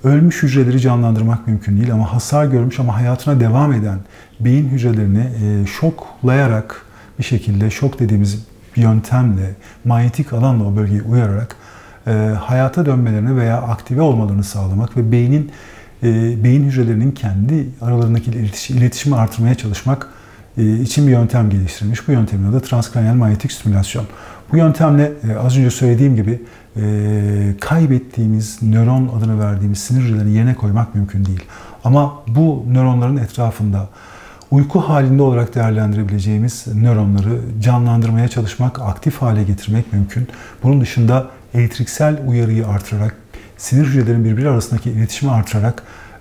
ölmüş hücreleri canlandırmak mümkün değil ama hasar görmüş ama hayatına devam eden beyin hücrelerini şoklayarak bir şekilde, şok dediğimiz bir yöntemle, manyetik alanla o bölgeyi uyararak hayata dönmelerini veya aktive olmalarını sağlamak ve beyin hücrelerinin kendi aralarındaki iletişimi artırmaya çalışmak için bir yöntem geliştirilmiş. Bu yöntemin adı transkranyal manyetik stimülasyon. Bu yöntemle az önce söylediğim gibi kaybettiğimiz nöron adını verdiğimiz sinir hücrelerini yerine koymak mümkün değil. Ama bu nöronların etrafında uyku halinde olarak değerlendirebileceğimiz nöronları canlandırmaya çalışmak, aktif hale getirmek mümkün. Bunun dışında elektriksel uyarıyı artırarak, sinir hücrelerin birbiri arasındaki iletişimi artırarak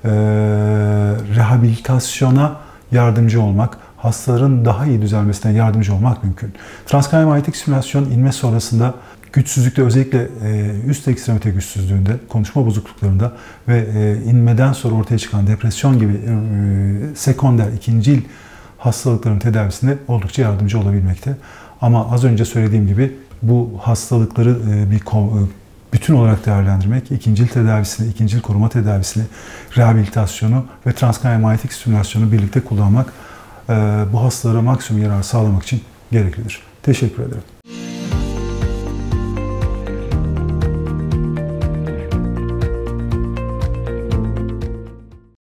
rehabilitasyona yardımcı olmak, hastaların daha iyi düzelmesine yardımcı olmak mümkün. Transkranyal manyetik stimülasyon inme sonrasında güçsüzlükte, özellikle üst ekstremite güçsüzlüğünde, konuşma bozukluklarında ve inmeden sonra ortaya çıkan depresyon gibi sekonder, ikincil hastalıkların tedavisinde oldukça yardımcı olabilmekte. Ama az önce söylediğim gibi bu hastalıkları bir bütün olarak değerlendirmek, ikincil tedavisini, ikincil koruma tedavisini, rehabilitasyonu ve transkranyal manyetik stimülasyonu birlikte kullanmak bu hastalara maksimum yarar sağlamak için gereklidir. Teşekkür ederim.